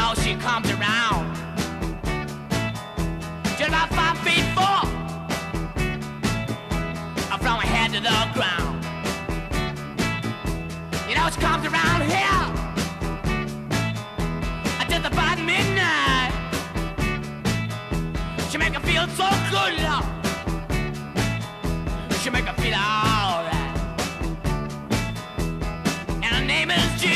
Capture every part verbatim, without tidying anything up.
know she comes around just about five feet four, from her head to the ground. You know she comes around here just about midnight. She make her feel so good, love. She make her feel alright. And her name is G.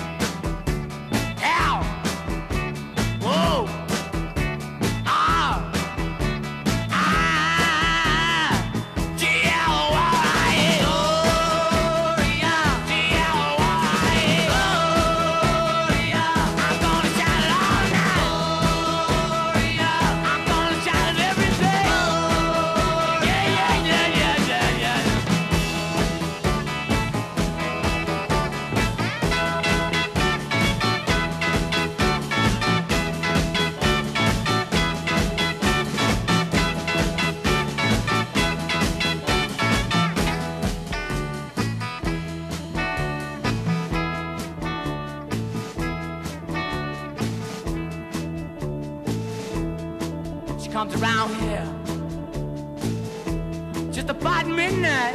L. Whoa. R. I. G. L. Y. Oh, yeah. G. L. Y. Oh, yeah. I'm gonna shout it all night. Oh, yeah. I'm gonna shout it every day. Oh, yeah, yeah, yeah, yeah, yeah, yeah. She comes around here just about midnight.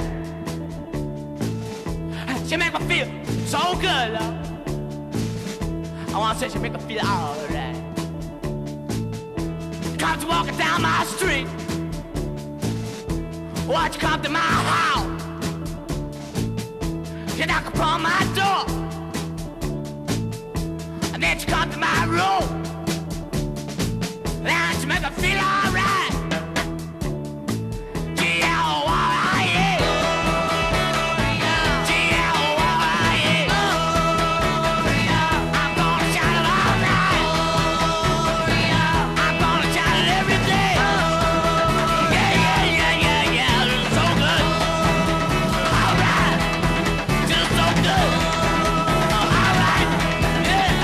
She make me feel so good, love. I wanna say she make me feel alright. Comes walking down my street. Watch you come to my house. You knock upon my door, and then she come to my room. Then she make me feel alright. G L Y E. G L Y E. I'm gonna shout it all night. I'm gonna shout it every day. Yeah, yeah, yeah, yeah, yeah. It's so good. Alright. Just so good. Alright. Yeah.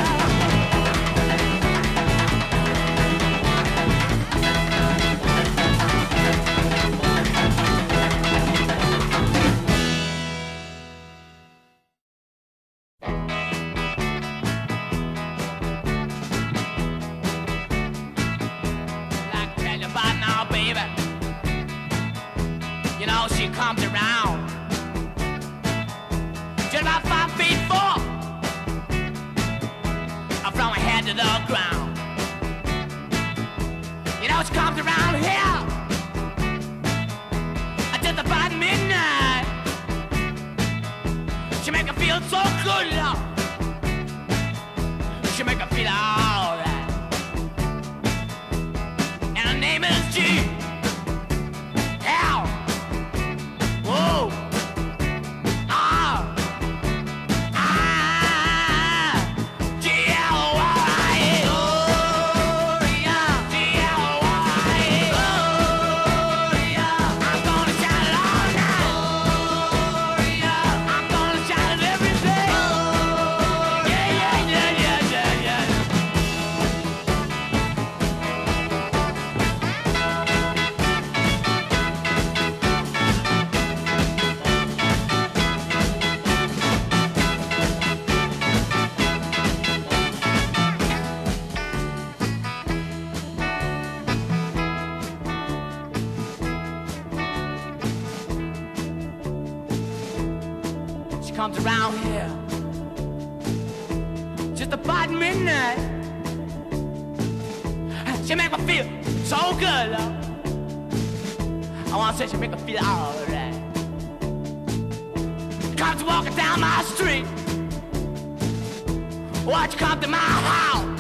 Like I tell you about now, baby. You know she comes around just about five feet four, from her head to the ground. You know she comes around here just about midnight. She make her feel so good, love. She make her feel alright. And her name is G. L. Whoa. R. I. G. L. Y. Oh, yeah. G. L. Y. Oh, yeah. I'm gonna shout it all night. Oh, yeah. I'm gonna shout it every day. Oh, yeah, yeah, yeah, yeah, yeah, yeah. She comes around here just about midnight. She make me feel so good, love. I wanna say she make me feel alright. Comes walking down my street. Watch you come to my house.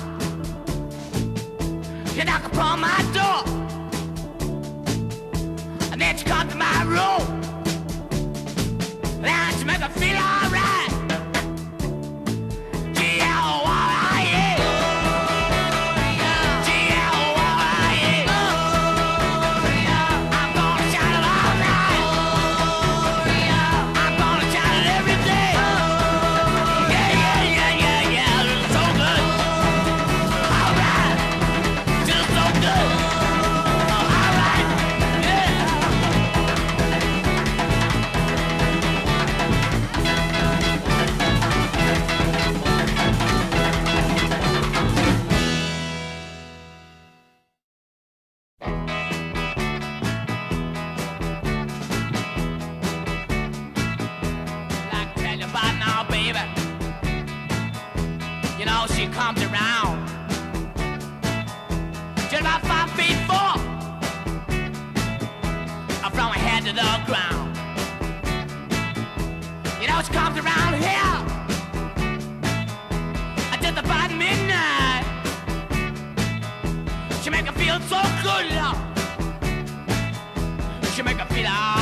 You knock upon my door, and then she come to my room. Then she make me feel alright. G. L. Y. E. G. L. Y. E. I'm gonna shout it all night. I'm gonna shout it every day. Yeah, yeah, yeah, yeah, yeah. It's so good. Alright. Just so good. Alright. Yeah. she comes around. Just about five feet four, from her head to the ground. You know she comes around here just about midnight. She make her feel so good, love. She make her feel all